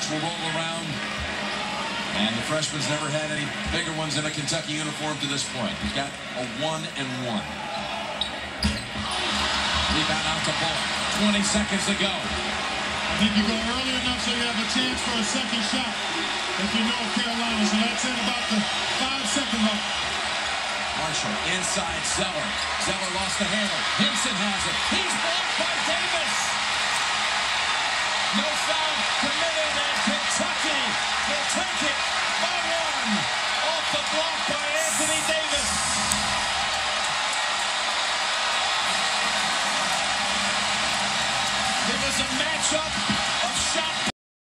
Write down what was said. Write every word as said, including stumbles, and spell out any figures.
March will roll around. And the freshman's never had any bigger ones in a Kentucky uniform to this point. He's got a one and one. Rebound out to Ball. twenty seconds to go. I think you go early enough so you have a chance for a second shot if you know Carolina. So that's in about the five-second mark. Marshall inside Zeller. Zeller lost the handle. Hinson has it. He's blocked by Davis. No foul committed, and Kentucky will take it by one off the block by Anthony Davis. It was a matchup